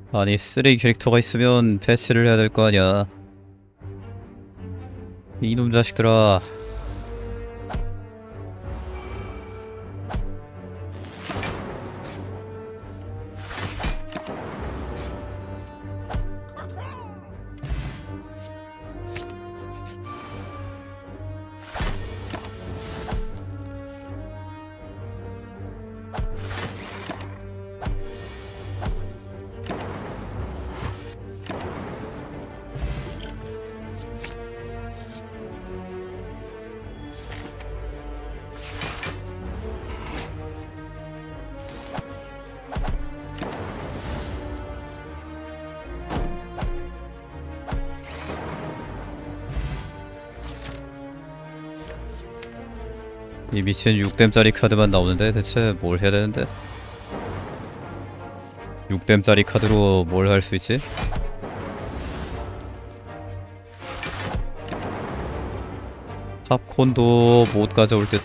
아니 쓰레기 캐릭터가 있으면 패치를 해야 될 거 아니야. 이놈 자식들아. 이 미친 6댐짜리 카드만 나오는데 대체 뭘 해야 되는데? 6댐짜리 카드로 뭘 할 수 있지? 팝콘도 못 가져올 듯.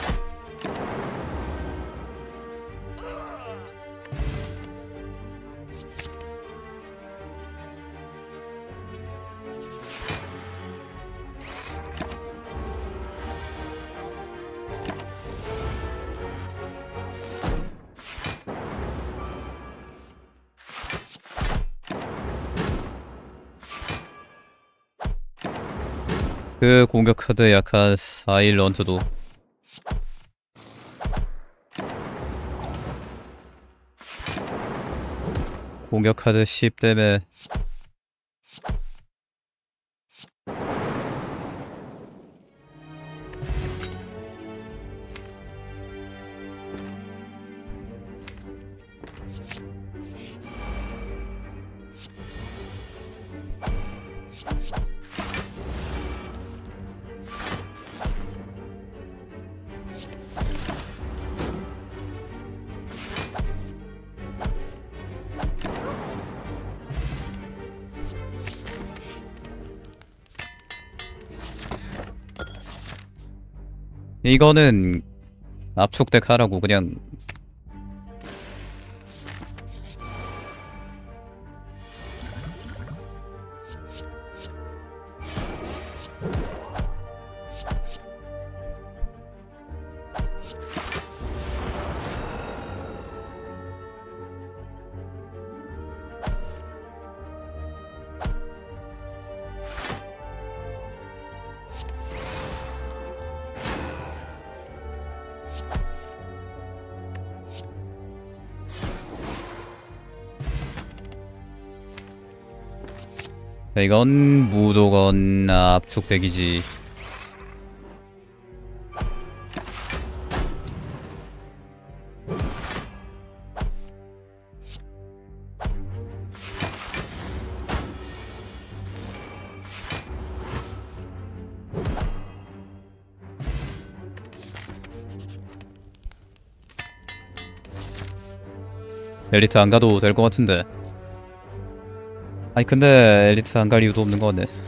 그 공격 카드 약한 사일런트도 공격 카드 10 때문에 이거는 압축덱 하라고 그냥. 이건 무조건 압축덱이지. 엘리트 안 가도 될 것 같은데. 아니 근데 엘리트 안 갈 이유도 없는 거 같네.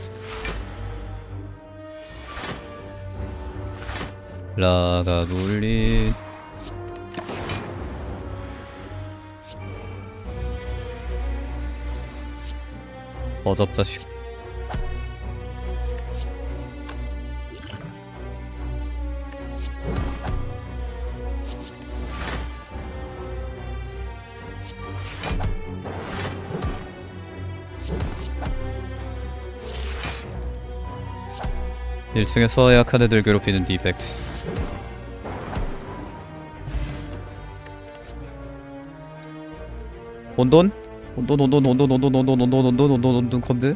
라가둘리 어접자식. 일 1층에서 약한 애들 괴롭히는 디펙트. 혼돈? 혼돈 컴드?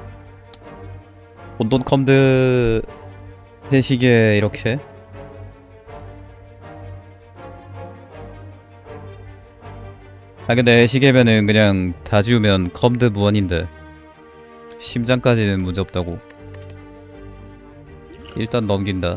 혼돈 컴드 회식에 이렇게 아 근데 회식이면은 그냥 다 지우면 컴드 무한인데 심장까지는 문제없다고. 일단 넘긴다.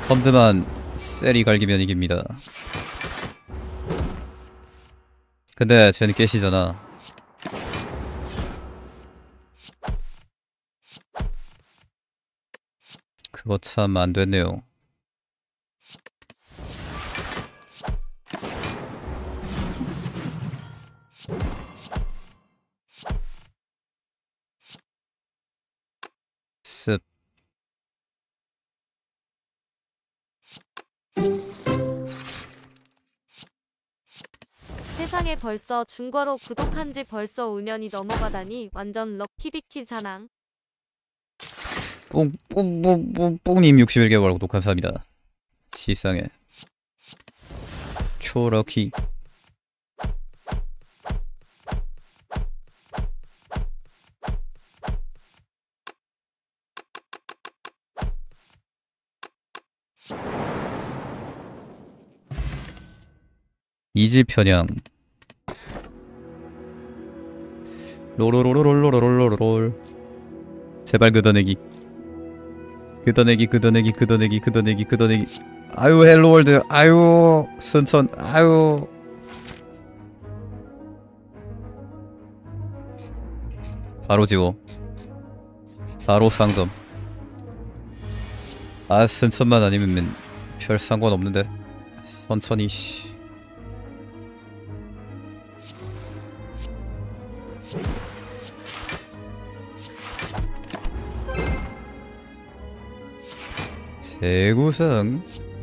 컴드만 셀이 갈기면 이깁니다. 근데 쟤는 깨시잖아. 그거 참 안됐네요. 습. 세상에 벌써 중고로 구독한 지 벌써 5년이 넘어가다니 완전 럭키비키 자랑. 뽕님 61개월 구독 감사합니다. 시상에 초럭키. 이지 편향. 롤롤롤롤롤롤롤롤. 제발 걷어내기. 걷어내기. 아유 헬로월드. 아유 순천. 아유. 바로 지워. 바로 상점. 아 순천만 아니면 별 상관없는데. 천천히 씨. 재구성.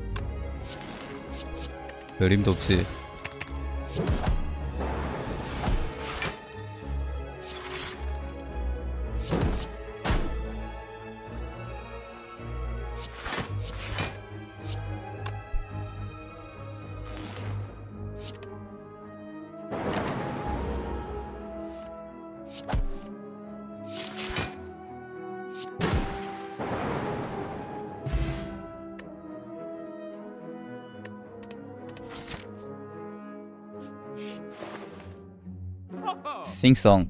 그림도 없지. 싱송.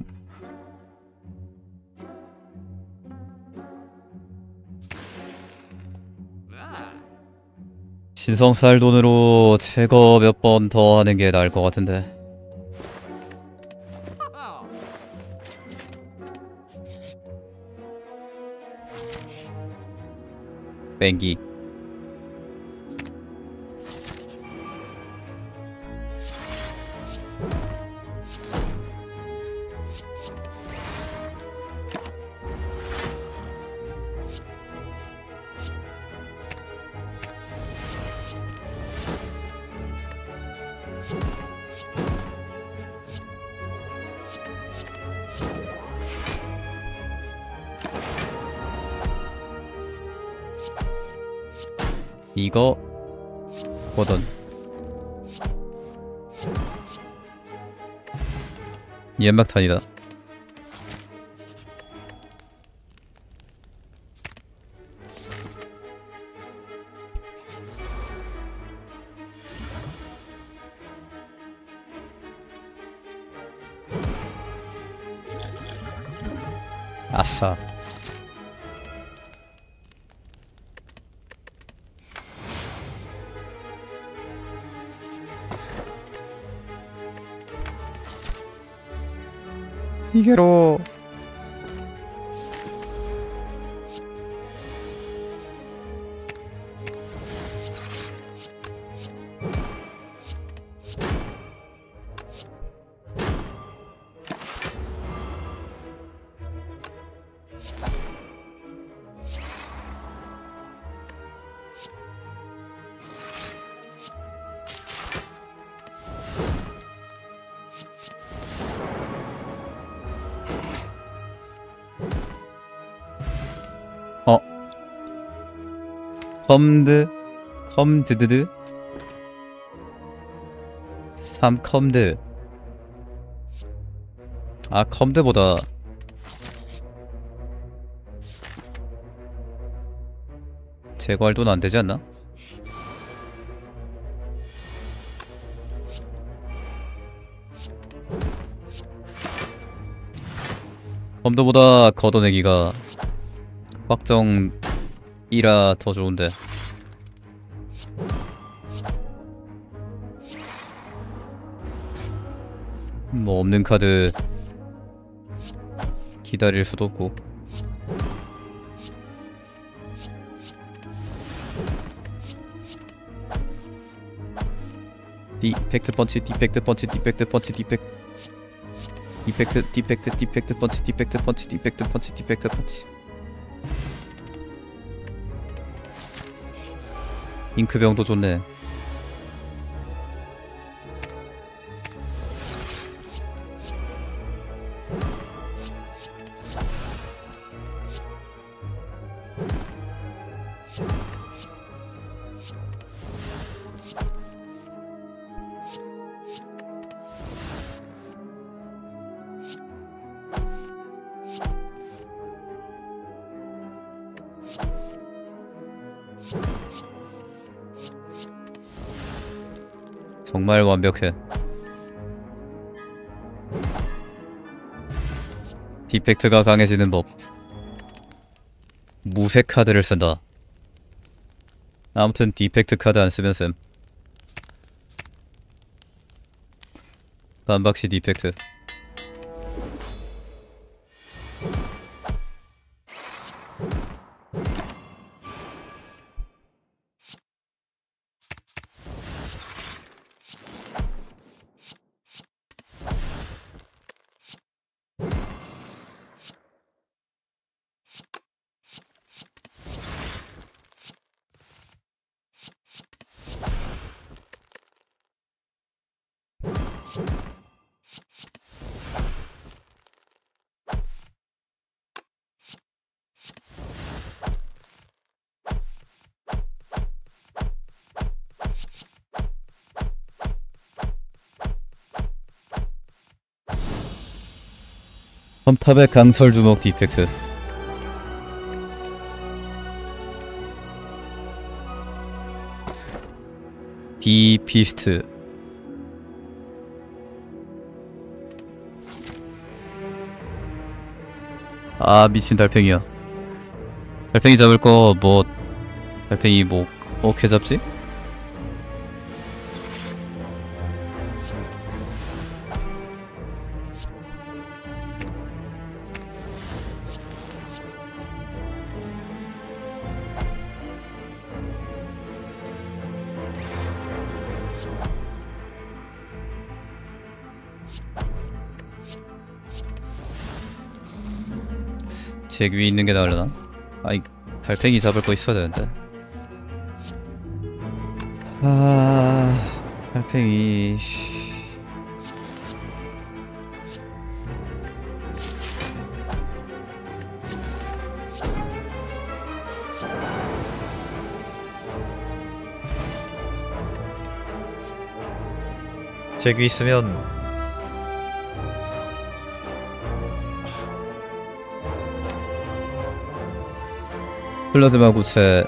신성살 돈으로 제거 몇 번 더 하는 게 나을 것 같은데. 뺑기. 이거 보던 연막탄이다. 아싸. 이게로. 컴드드 3컴드. 아 컴드보다 제거할 돈 안되지 않나? 컴드보다 걷어내기가 확정 1화 더 좋은데. 뭐 없는 카드 기다릴 수도 없고. 디펙트 펀치, 디펙트 펀치, 디펙트 펀치, 디펙트 펀치, 디펙트 펀치, 디펙트 펀치, 디펙트 펀치. 잉크병도 좋네. 정말 완벽해. 디펙트가 강해지는 법. 무색 카드를 쓴다. 아무튼 디펙트 카드 안 쓰면 쌤. 반박시 디펙트. 험탑의 강철 주먹 디펙트. 디피스트. 아 미친 달팽이야. 달팽이 잡을 거 뭐 달팽이 뭐 어떻게 잡지? 잭 위에 있는 게 나으려나? 아이 달팽이 잡을 거 있어야 되는데. 아 달팽이. 잭 위 있으면 플라즈마 구체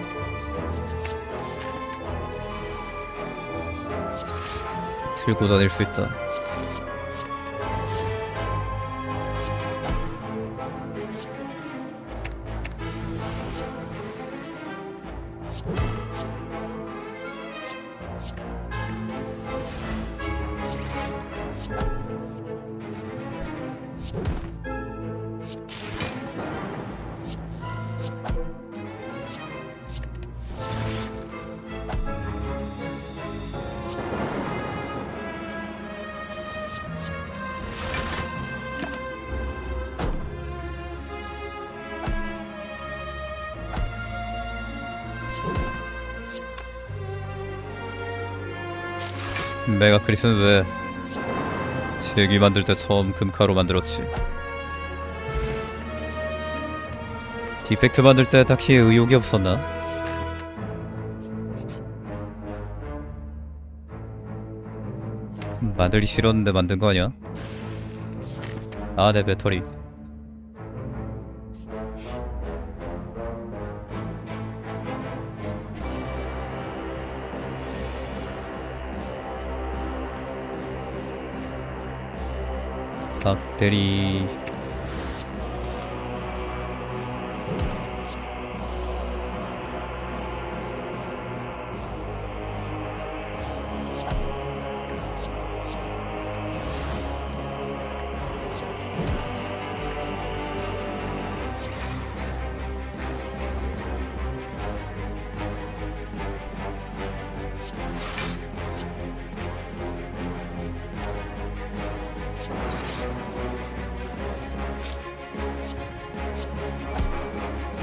들고 다닐 수 있다. 메가크리스는 왜 잭이 만들 때 처음 금카로 만들었지? 디펙트 만들 때 딱히 의욕이 없었나? 만들기 싫었는데 만든 거 아니야? 아, 내 배터리. 박대리.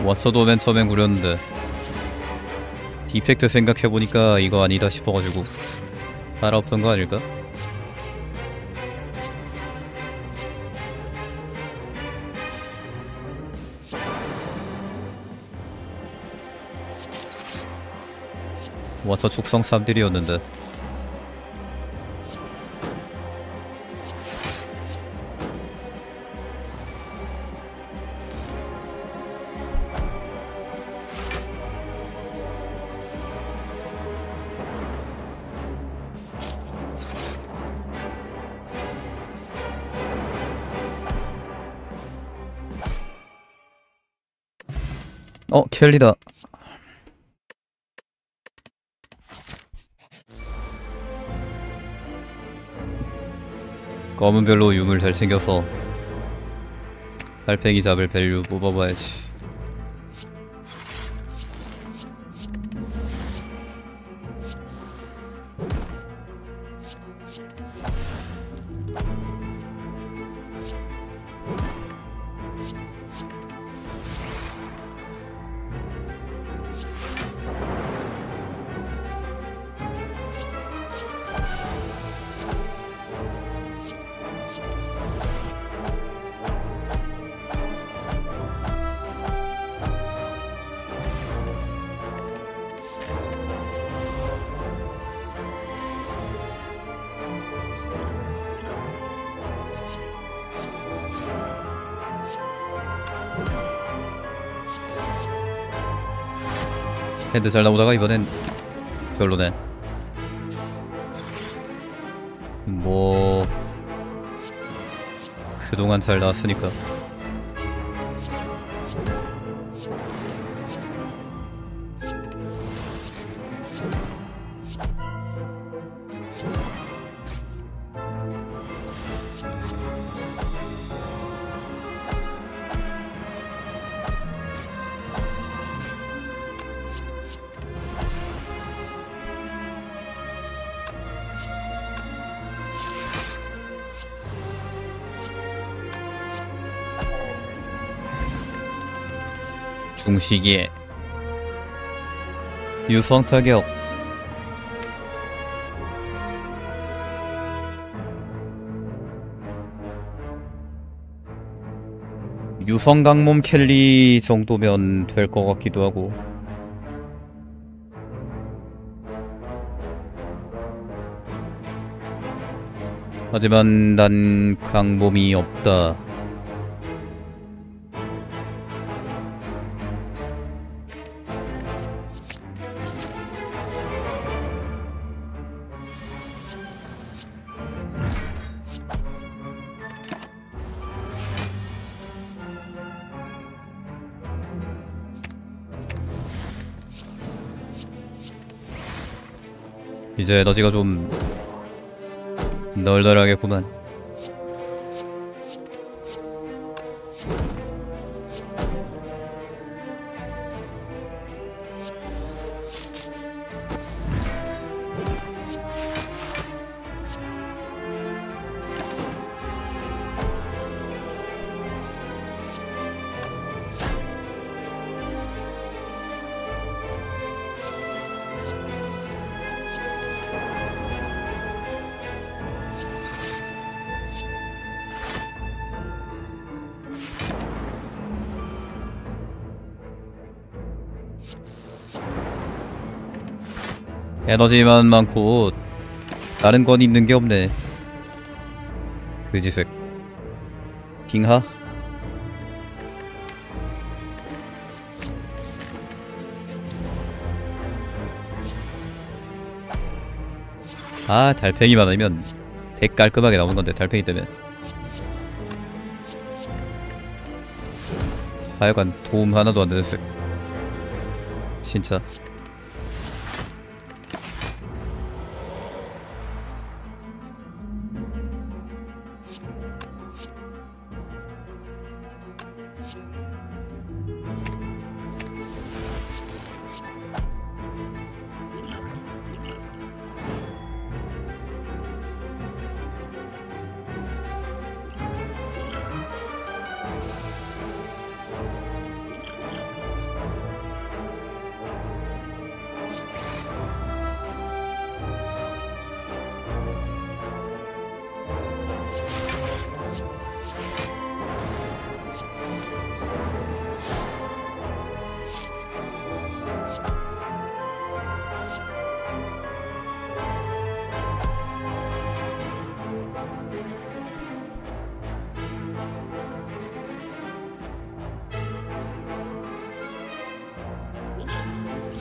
왓쳐도 맨 처음엔 구렸는데 디펙트 생각해보니까 이거 아니다 싶어가지고 갈아엎은 거 아닐까? 왓쳐 축성 3딜이었는데 켈리다. 검은 별로 유물 잘 챙겨서 달팽이 잡을 밸류 뽑아봐야지. 핸드 잘 나오다가 이번엔 별로네. 뭐 그동안 잘 나왔으니까. 중시기에 유성 타격. 유성 강몸 켈리 정도면 될 것 같기도 하고. 하지만 난 강몸이 없다. 이제 에너지가 좀 널널하겠구만. 에너지만 많고 다른 건 있는 게 없네. 그지색. 빙하? 아, 달팽이만 아니면 덱 깔끔하게 나오는 건데 달팽이 때문에. 하여간 도움 하나도 안 되는 색. 진짜.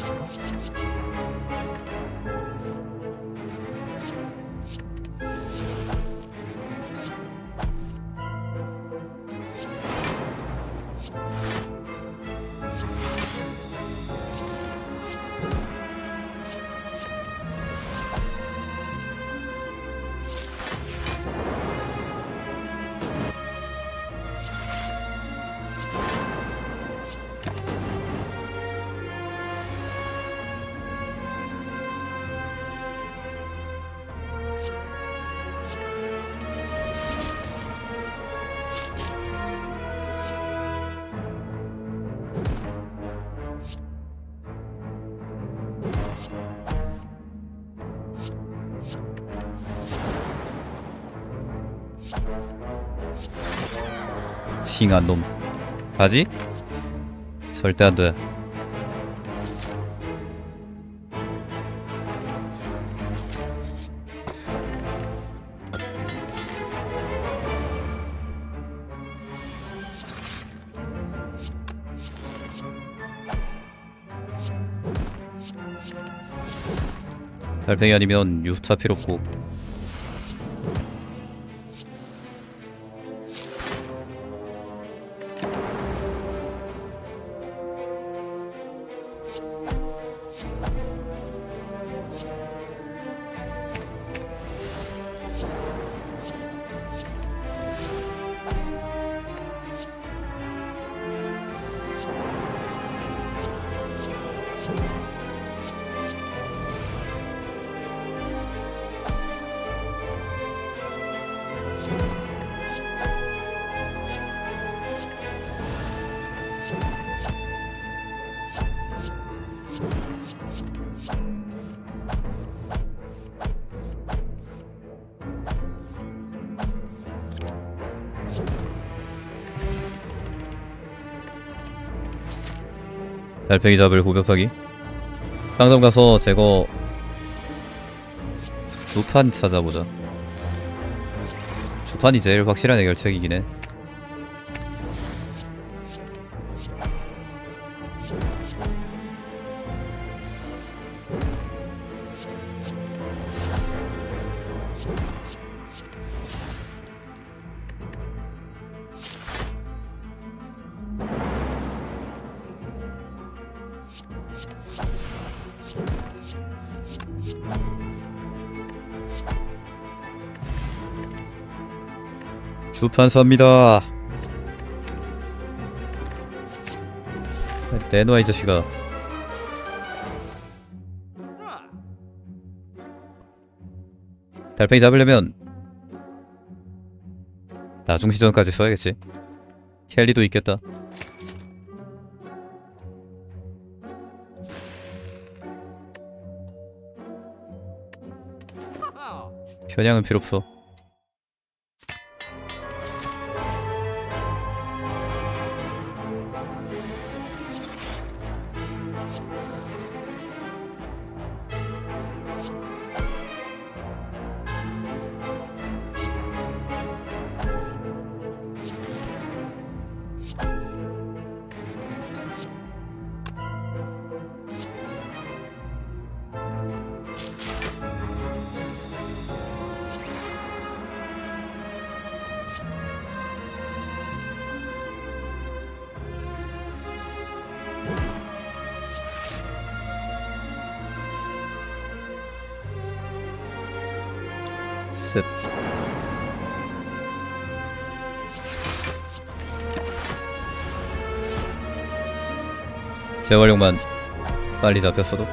칭한 놈. 가지? 절대 안 돼. 달팽이 아니면 유타 필요 없고. 달팽이 잡을 후벼파기. 상점 가서 제거 주판 찾아보자. 주판이 제일 확실한 해결책이긴 해. 주판 삽니다. 내놔 이 자식아. 달팽이 잡으려면 나중 시전까지 써야겠지. 켈리도 있겠다. 편향은 필요 없어. 셋. 재활용만 빨리 잡혔어도.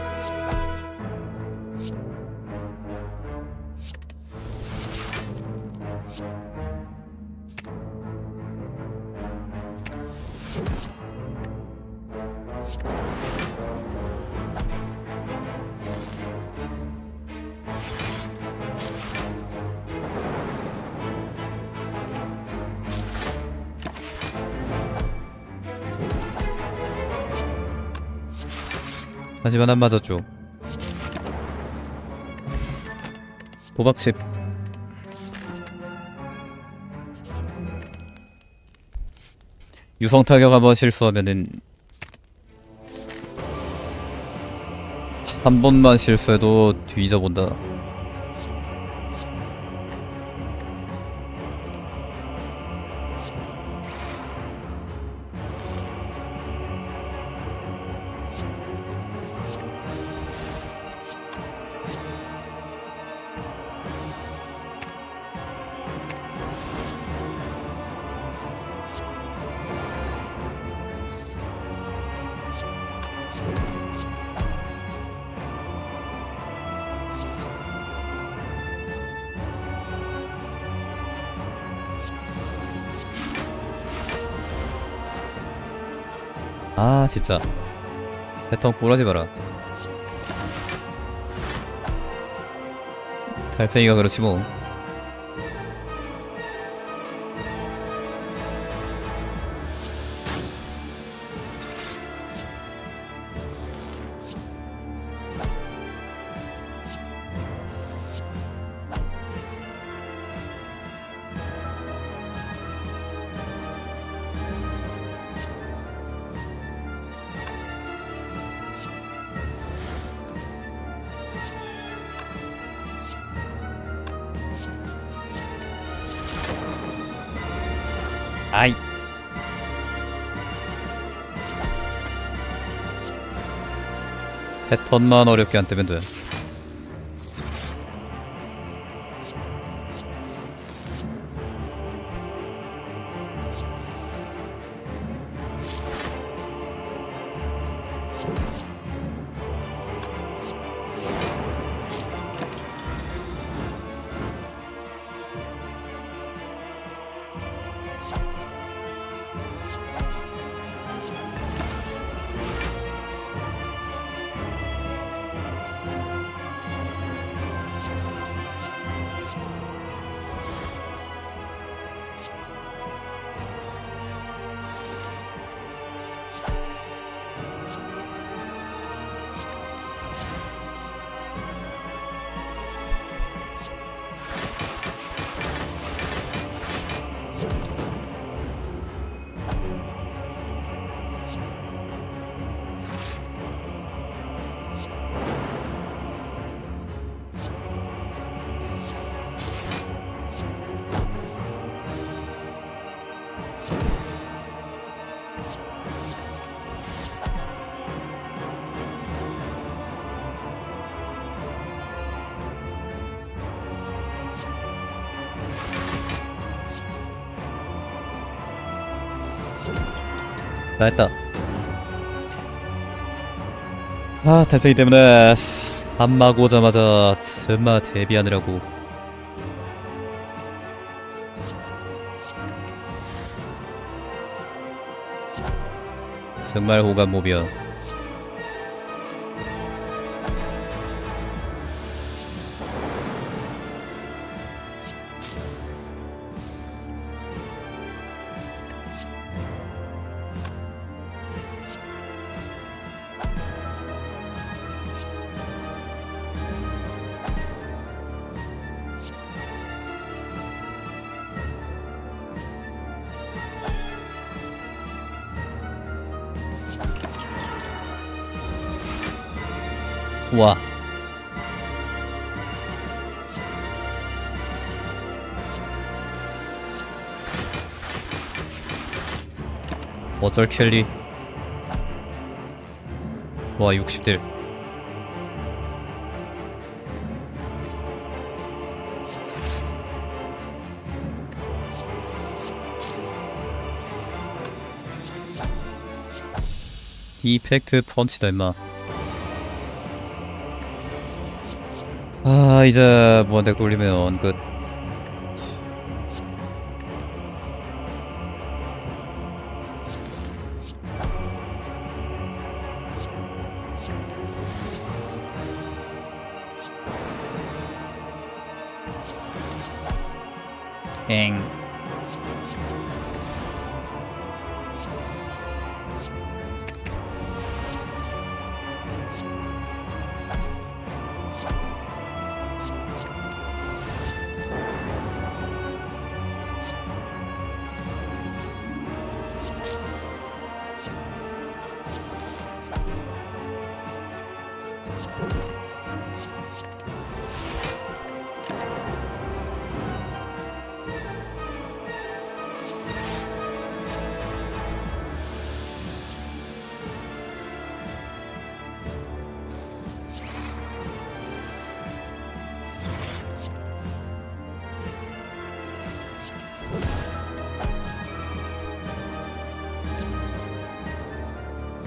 하지만 안 맞았죠. 도박칩. 유성 타격 한번 실수하면은 한 번만 실수해도 뒤져본다. 아 진짜 패턴 꼬라지 마라. 달팽이가 그렇지 뭐. 아이 패턴만 어렵게 안 뜨면 돼. 다 했다. 아 달팽이 때문에 밤막 오자마자 정말 데뷔하느라고. 정말 호감몹이야. 와 어쩔 켈리. 와 60딜. 이펙트 펀치다 임마. 아 이제 무한덱 돌리면 끝. 엥.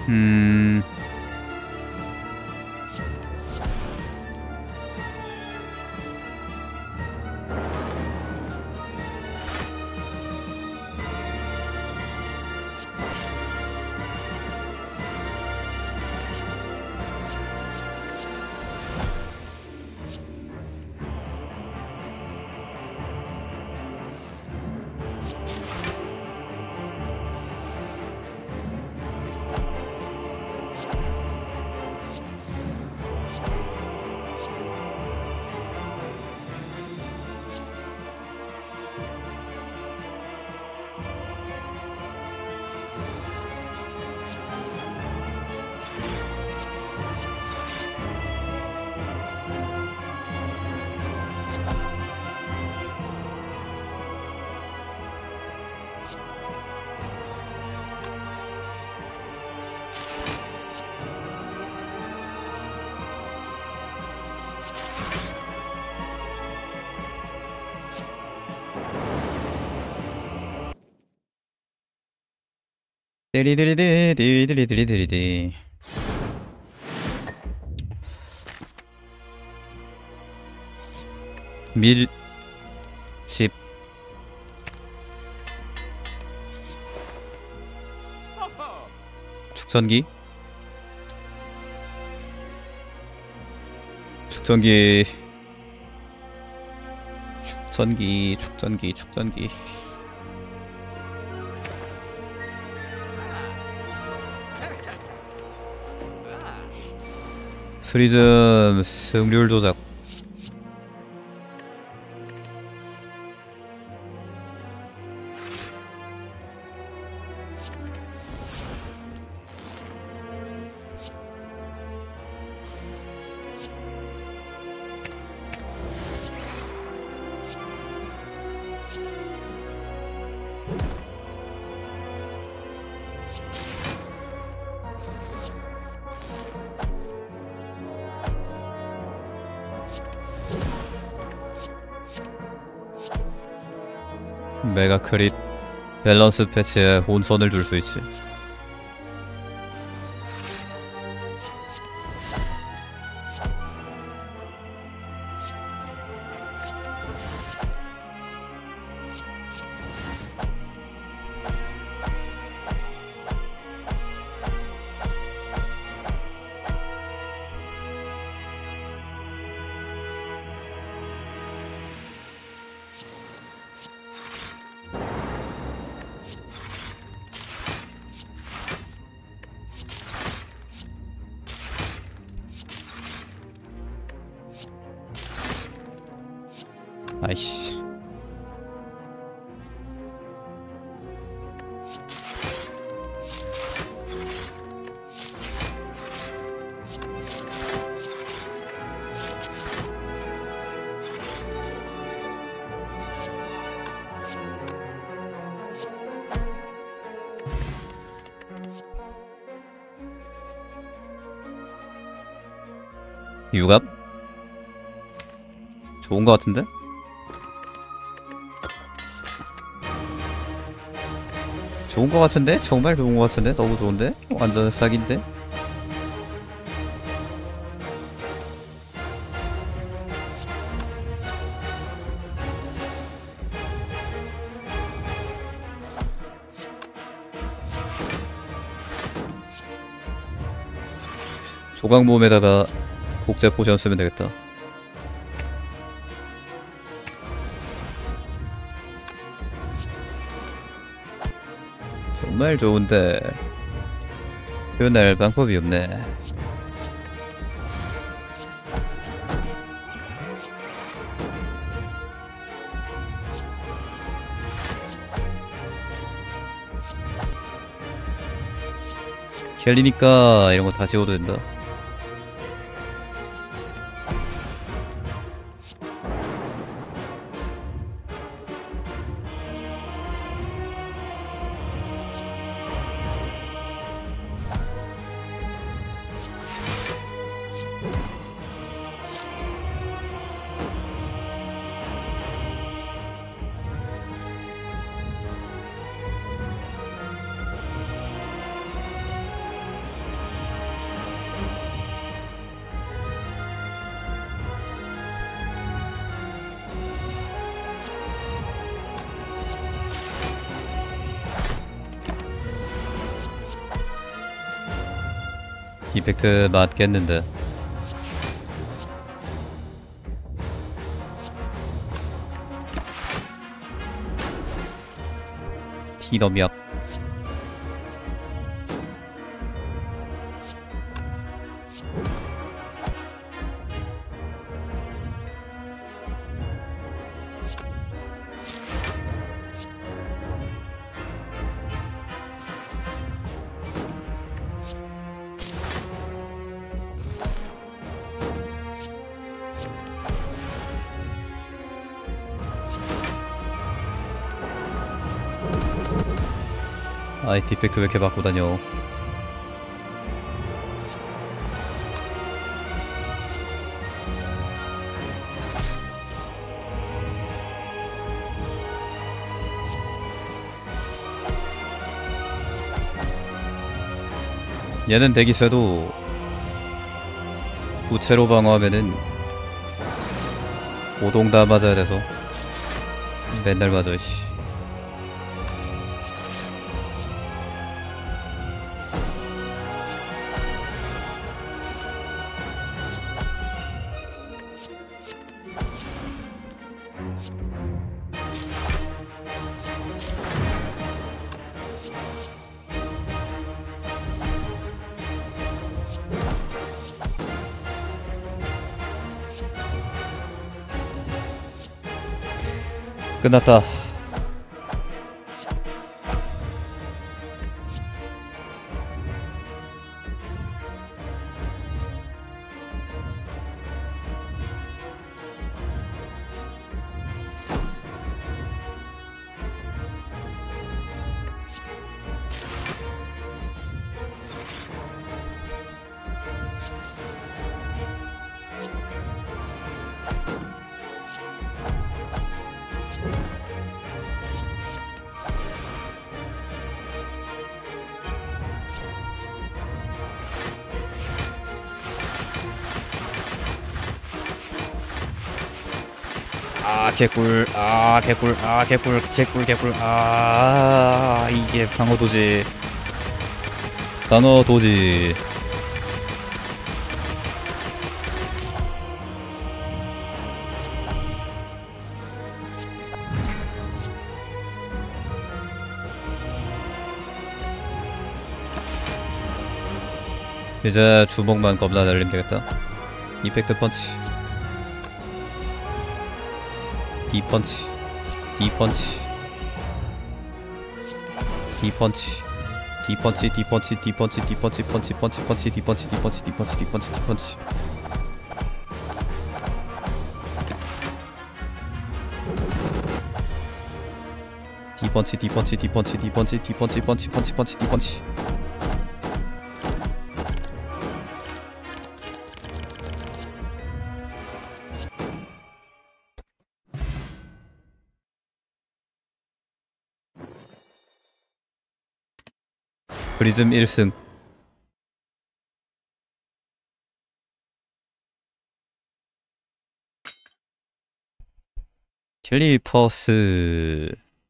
음... 디리디리디디리디리디리디. 밀집. 축전기. 축전기. 축전기. 프리즘 승률 조작. 메가 크릿 밸런스 패치에 혼선을 줄 수 있지. 아이씨. 유갑? 좋은 거 같은데? 좋은 거 같은데? 정말 좋은 거 같은데? 너무 좋은데? 완전 사기인데? 조각몸에다가 복제 포션 쓰면 되겠다. 정말 좋은데 표현할 방법이 없네. 켈리니까 이런 거 다 지워도 된다. 이펙트 맞겠는데. 티넘약. 아이 디펙트 왜 이렇게 바꿔 다녀. 얘는 대기 쎄도 부채로 방어하면은 오동 다 맞아야 돼서 맨날 맞아 씨. 끝났다. 아 개꿀 아 개꿀 아 개꿀 개꿀 아 이게 방어도지. 방어도지. 이제 주먹만 겁나 날리면 되겠다. 이펙트 펀치. D펀치. D펀치. D펀치. D펀치. D펀치. D펀치. D펀치. 펀치. 펀치. 펀치. D펀치. D펀치. D펀치. D펀치. D펀치. D펀치. D펀치. D펀치. D펀치. D펀치. 펀치. 펀치. 펀치. D펀치. 프리즘 1승. 킬리퍼스.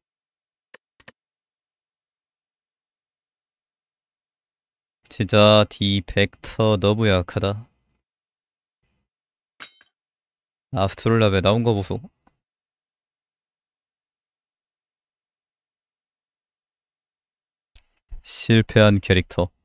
진짜 디펙터 너무 약하다. 아스트롤랍에 나온 거 보소. 실패한 캐릭터.